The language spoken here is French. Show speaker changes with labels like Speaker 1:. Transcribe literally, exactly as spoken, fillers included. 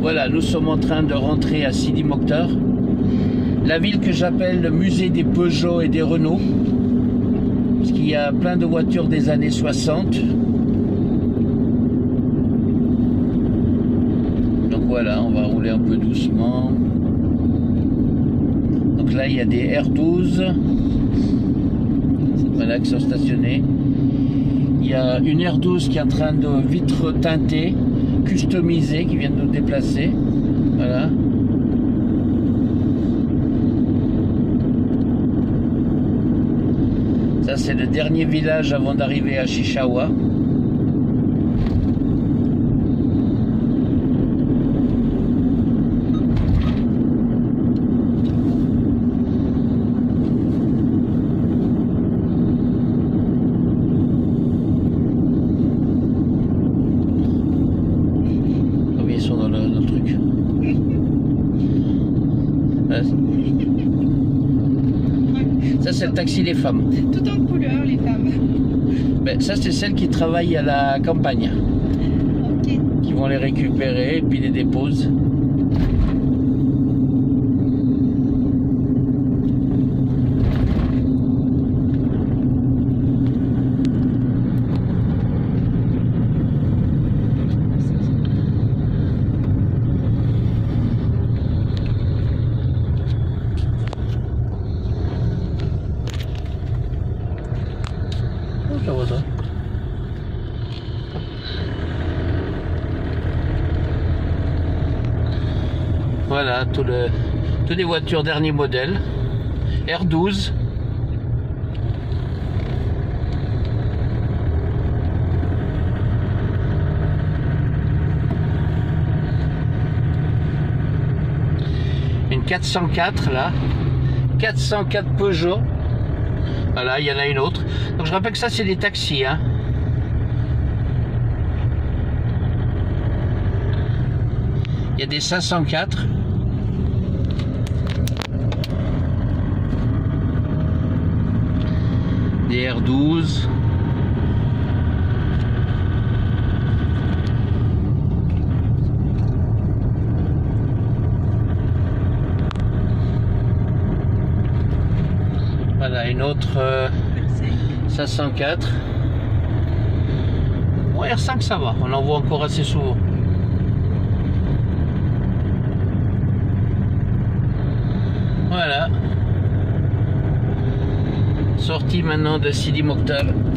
Speaker 1: Voilà, nous sommes en train de rentrer à Sidi Mokhtar, la ville que j'appelle le musée des Peugeot et des Renault, parce qu'il y a plein de voitures des années soixante. Donc voilà, on va rouler un peu doucement. Donc là, il y a des R douze, voilà, qui sont stationnés. Il y a une R douze qui est en train de vitre teintée, customisée, qui vient de nous déplacer. Voilà. Ça, c'est le dernier village avant d'arriver à Chichaoua. Combien ils sont dans le, dans le truc? Ça, c'est le taxi des femmes.
Speaker 2: Tout en couleur, les femmes.
Speaker 1: Ben, ça, c'est celles qui travaillent à la campagne.
Speaker 2: Ok.
Speaker 1: Qui vont les récupérer et puis les déposent. Je vois ça. Voilà, tout le, toutes les voitures dernier modèle. R douze. Une quatre cent quatre là. quatre cent quatre Peugeot. Voilà, il y en a une autre. Donc je rappelle que ça, c'est des taxis. Hein. Il y a des cinq cent quatre. Des R douze. Voilà, une autre euh, cinq cent quatre. Bon, R cinq, ça va, on en voit encore assez souvent. Voilà. Sortie maintenant de Sidi Mokhtar.